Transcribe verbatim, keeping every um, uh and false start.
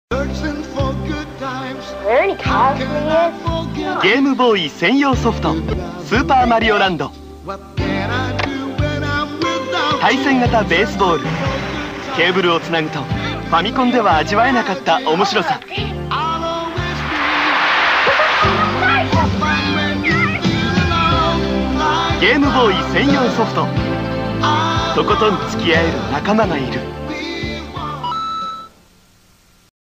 ゲームボーイ専用ソフト「スーパーマリオランド」。対戦型ベースボール。ケーブルをつなぐとファミコンでは味わえなかった面白さ。ゲームボーイ専用ソフト。とことん付き合える仲間がいる。